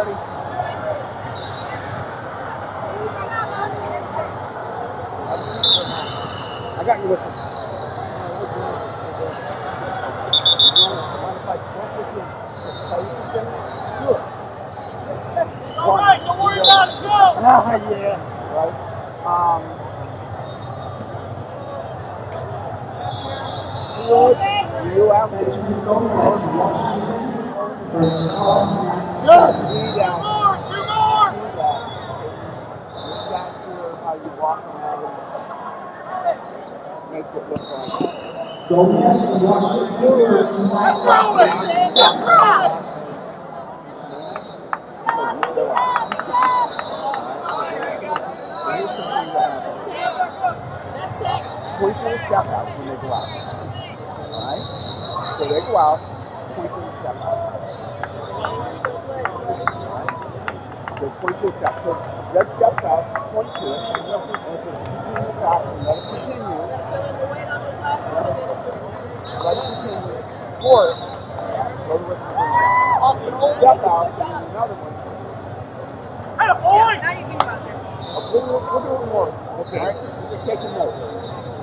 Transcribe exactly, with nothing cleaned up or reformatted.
ready? I got you with you. All right, don't worry about it, go! Ah, yeah, right. Um, you out there. Good! Two more, two more! Just not sure how you walk around. Makes it look like. Gomez washes fingers. Throw it! Throw it! Point your step out when they go out. Alright? So they go out, point your step out. So point your step. So red steps out, point to it, and just continue to stop and let it continue. Let it continue. Or go to it. Austin, hold Step out, and another one. Hey, boy! We'll do, we'll do it more. Okay? Just take a note.